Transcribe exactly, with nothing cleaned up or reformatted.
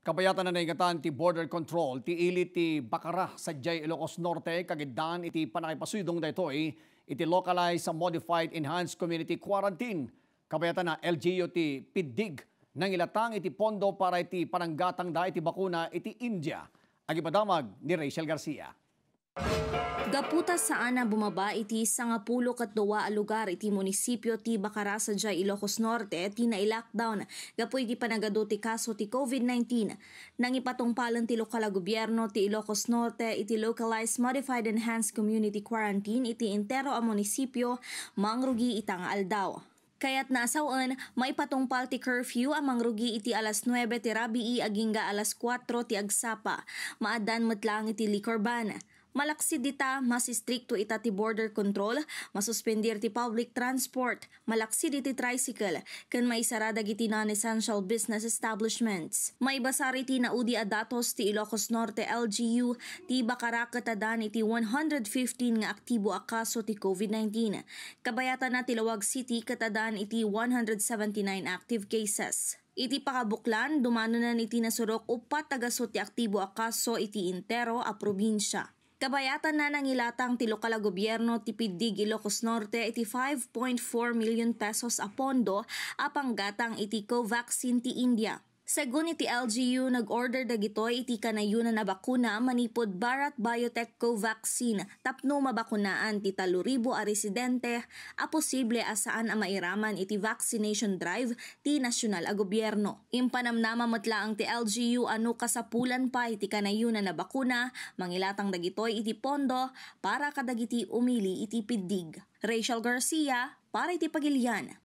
Kabayatan na naingatan ti border control ti ili ti Bacara sa Jay Ilocos Norte kagiddan iti panakipasudong daytoy iti localized sa modified enhanced community quarantine. Kabayatan na L G U ti Piddig nang ilatang iti pondo para iti pananggatang da iti bakuna iti India. Agipadamag ni Rachel Garcia. Gaputa saan na bumaba iti sangapulo kat duwa a lugar iti munisipyo ti Bacara sa Jay Ilocos Norte ti nai-lockdown gapu iti panagado ti kaso ti COVID nineteen. Nang ipatungpalan ti lokal a gobyerno ti Ilocos Norte iti localized modified enhanced community quarantine iti entero a munisipyo mangrugi itang aldaw. Kaya't nasawan, maipatungpal ti curfew amang rugi iti alas nuwebe ti rabii agingga alas kwatro ti agsapa. Maadan metlang iti liquor ban. Malaksi dita, mas istrikto ita ti border control, masuspendir ti public transport, malaksi ti tricycle, kan maisarada iti non-essential business establishments. Maibasari ti naudi a datos ti Ilocos Norte L G U, ti Bacara katadan iti one hundred fifteen nga aktibo a kaso ti COVID nineteen. Kabayatan na Tilawag City katadan iti one hundred seventy-nine active cases. Iti pakabuklan, dumano na iti nasurok upat tagaso ti aktibo a kaso iti intero a probinsya. Kabayatan na nangilatang ti lokal a gobyerno ti Piddig Ilocos Norte iti five point four million pesos a pondo a panggatang iti Covaxin ti India. Segun iti L G U, nag-order dagitoy iti kanayunan na bakuna manipod Bharat Biotech Covaxin tapno mabakunaan ti talo ribo a residente a posible asaan a mairaman iti vaccination drive ti nasyonal a gobyerno. Impanamnama matlaang ti L G U ano kasapulan pa iti kanayunan na bakuna mangilatang dagitoy iti pondo para kadagiti umili iti Piddig. Rachel Garcia para iti Pagilian.